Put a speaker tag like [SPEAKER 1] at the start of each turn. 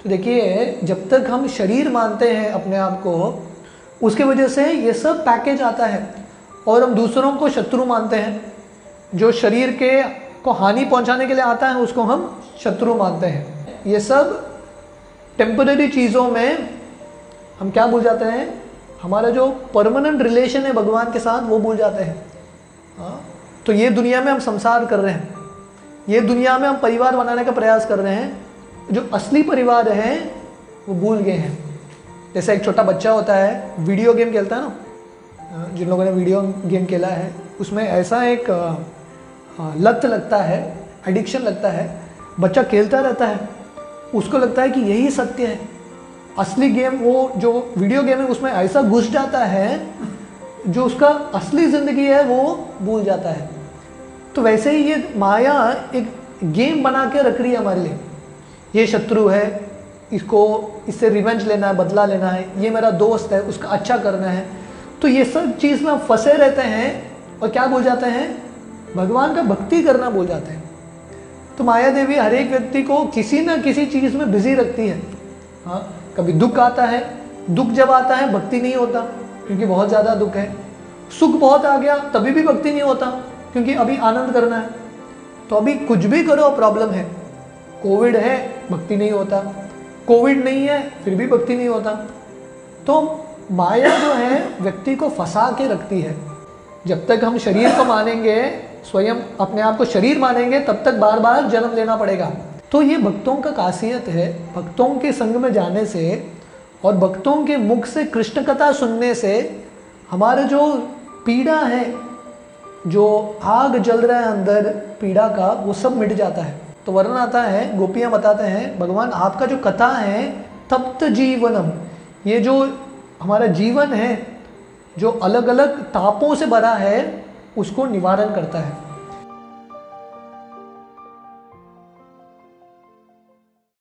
[SPEAKER 1] तो देखिए, जब तक हम शरीर मानते हैं अपने आप को, उसके वजह से ये सब पैकेज आता है और हम दूसरों को शत्रु मानते हैं। जो शरीर के को हानि पहुंचाने के लिए आता है उसको हम शत्रु मानते हैं। ये सब टेम्पररी चीज़ों में हम क्या भूल जाते हैं, हमारा जो परमानेंट रिलेशन है भगवान के साथ वो भूल जाते हैं। तो ये दुनिया में हम संसार कर रहे हैं, ये दुनिया में हम परिवार बनाने का प्रयास कर रहे हैं, जो असली परिवार है वो भूल गए हैं। जैसे एक छोटा बच्चा होता है, वीडियो गेम खेलता है ना, जिन लोगों ने वीडियो गेम खेला है उसमें ऐसा एक लत लगता है, एडिक्शन लगता है, बच्चा खेलता रहता है, उसको लगता है कि यही सत्य है। असली गेम, वो जो वीडियो गेम है उसमें ऐसा घुस जाता है, जो उसका असली ज़िंदगी है वो भूल जाता है। तो वैसे ही ये माया एक गेम बना के रख रही है हमारे लिए। ये शत्रु है, इससे रिवेंज लेना है, बदला लेना है, ये मेरा दोस्त है, उसका अच्छा करना है। तो ये सब चीज़ में हम फंसे रहते हैं और क्या भूल जाते हैं, भगवान का भक्ति करना भूल जाते हैं। तो माया देवी हर एक व्यक्ति को किसी न किसी चीज़ में बिजी रखती है। हाँ, कभी दुख आता है, दुख जब आता है भक्ति नहीं होता क्योंकि बहुत ज़्यादा दुख है। सुख बहुत आ गया तभी भी भक्ति नहीं होता क्योंकि अभी आनंद करना है। तो अभी कुछ भी करो प्रॉब्लम है। कोविड है, भक्ति नहीं होता, कोविड नहीं है फिर भी भक्ति नहीं होता। तो माया जो है व्यक्ति को फंसा के रखती है। जब तक हम शरीर को मानेंगे, स्वयं अपने आप को शरीर मानेंगे, तब तक बार बार जन्म लेना पड़ेगा। तो ये भक्तों का खासियत है, भक्तों के संग में जाने से और भक्तों के मुख से कृष्ण कथा सुनने से हमारे जो पीड़ा है, जो आग जल रहा है अंदर पीड़ा का, वो सब मिट जाता है। तो वर्णन आता है, गोपियाँ बताते हैं, भगवान आपका जो कथा है तप्त जीवनम, ये जो हमारा जीवन है जो अलग अलग तापों से भरा है उसको निवारण करता है।